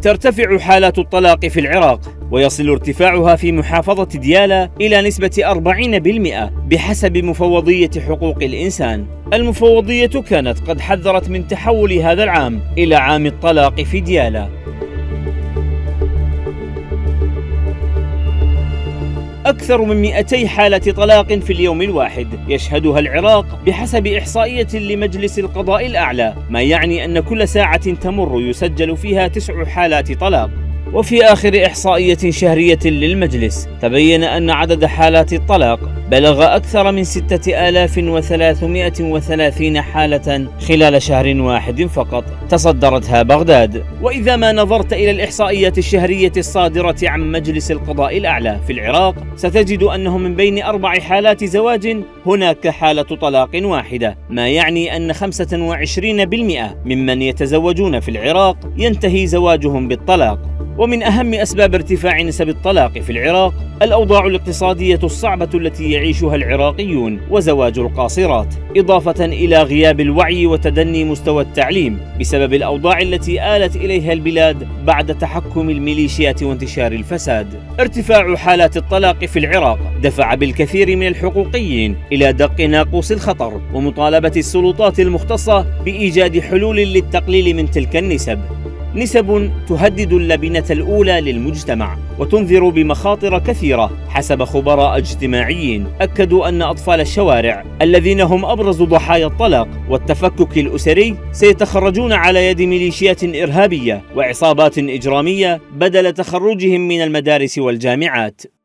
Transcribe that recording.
ترتفع حالات الطلاق في العراق، ويصل ارتفاعها في محافظة ديالى إلى نسبة 40% بحسب مفوضية حقوق الإنسان. المفوضية كانت قد حذرت من تحول هذا العام إلى عام الطلاق في ديالى. أكثر من 200 حالة طلاق في اليوم الواحد يشهدها العراق بحسب إحصائية لمجلس القضاء الأعلى، ما يعني أن كل ساعة تمر يسجل فيها 9 حالات طلاق. وفي آخر إحصائية شهرية للمجلس تبين أن عدد حالات الطلاق بلغ أكثر من 6330 حالة خلال شهر واحد فقط تصدرتها بغداد. وإذا ما نظرت إلى الإحصائيات الشهرية الصادرة عن مجلس القضاء الأعلى في العراق ستجد أنه من بين 4 حالات زواج هناك حالة طلاق واحدة، ما يعني أن 25% ممن يتزوجون في العراق ينتهي زواجهم بالطلاق. ومن أهم أسباب ارتفاع نسب الطلاق في العراق الأوضاع الاقتصادية الصعبة التي يعيشها العراقيون وزواج القاصرات، إضافة إلى غياب الوعي وتدني مستوى التعليم بسبب الأوضاع التي آلت إليها البلاد بعد تحكم الميليشيات وانتشار الفساد. ارتفاع حالات الطلاق في العراق دفع بالكثير من الحقوقيين إلى دق ناقوس الخطر ومطالبة السلطات المختصة بإيجاد حلول للتقليل من تلك النسب، نسب تهدد اللبنة الأولى للمجتمع وتنذر بمخاطر كثيرة. حسب خبراء اجتماعيين أكدوا أن أطفال الشوارع الذين هم أبرز ضحايا الطلاق والتفكك الأسري سيتخرجون على يد ميليشيات إرهابية وعصابات إجرامية بدل تخرجهم من المدارس والجامعات.